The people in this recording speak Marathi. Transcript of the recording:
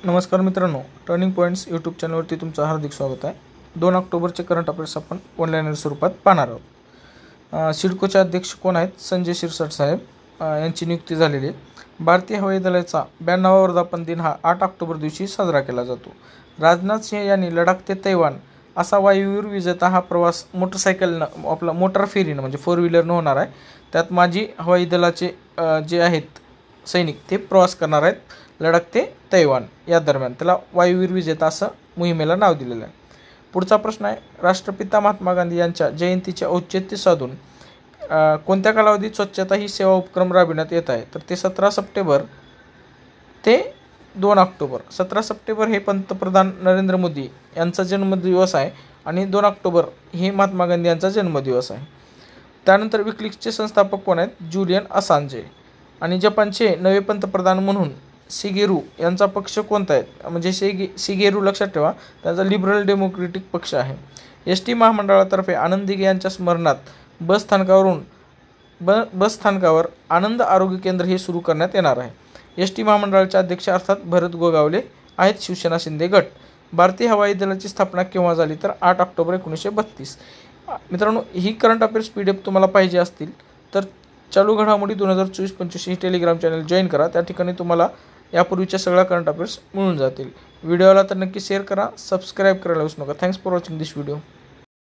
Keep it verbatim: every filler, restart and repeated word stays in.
नमस्कार मित्रांनो, टर्निंग पॉईंट्स यूट्यूब चॅनलवरती तुमचं हार्दिक स्वागत आहे. दोन ऑक्टोबरचे करंट अफेअर्स आपण ऑनलाईन स्वरूपात पाहणार आहोत. सिडकोचे अध्यक्ष कोण आहेत? संजय शिरसाट साहेब यांची नियुक्ती झालेली आहे. भारतीय हवाई दलाचा ब्याण्णवावा वर्धापन दिन हा आठ ऑक्टोबर दिवशी साजरा केला जातो. राजनाथ सिंह यांनी लडाख ते तैवान असा वायुवीर विजेता हा प्रवास मोटरसायकलनं आपला मोटार फेरीनं म्हणजे फोर व्हीलरनं होणार आहे. त्यात माजी हवाई दलाचे जे आहेत सैनिक ते प्रवास करणार आहेत लडाख ते तैवान या दरम्यान. त्याला वायुवीर विजेता असं मोहिमेला नाव दिलेलं आहे. पुढचा प्रश्न आहे, राष्ट्रपिता महात्मा गांधी यांच्या जयंतीचे औचित्य साधून कोणत्या कालावधीत स्वच्छता ही सेवा उपक्रम राबविण्यात येत आहे? तर ते सतरा सप्टेंबर ते दोन ऑक्टोबर. सतरा सप्टेंबर हे पंतप्रधान नरेंद्र मोदी यांचा जन्मदिवस आहे आणि दोन ऑक्टोबर हे महात्मा गांधी यांचा जन्मदिवस आहे. त्यानंतर विकिलीक्सचे संस्थापक कोण आहेत? जुलियन असांजे. आणि जपानचे नवे पंतप्रधान म्हणून शिगेरू यांचा पक्ष कोणता आहे? म्हणजे शिगे शिगेरू लक्षात ठेवा, त्यांचा लिबरल डेमोक्रेटिक पक्ष आहे. एस टी महामंडळातर्फे आनंद दिघे यांच्या स्मरणार्थ बस स्थानकावरून ब बस स्थानकावर आनंद आरोग्य केंद्र हे सुरू करण्यात येणार आहे. एस टी महामंडळाचे अध्यक्ष अर्थात भरत गोगावले आहेत, शिवसेना शिंदे गट. भारतीय हवाई दलाची स्थापना केव्हा झाली? तर आठ ऑक्टोबर एकोणीसशे बत्तीस. मित्रांनो, ही current affairs P D F तुम्हाला पाहिजे असतील तर चालू घडामोडी दोन हजार चोवीस पंचवीस ही टेलिग्राम चॅनल जॉईन करा. त्या ठिकाणी तुम्हाला यापूर्वीच्या सगळ्या करंट अफेअर्स मिळून जातील. व्हिडिओला तर नक्की शेअर करा, सबस्क्राईब करायला विसरू नका. Thanks for watching this video.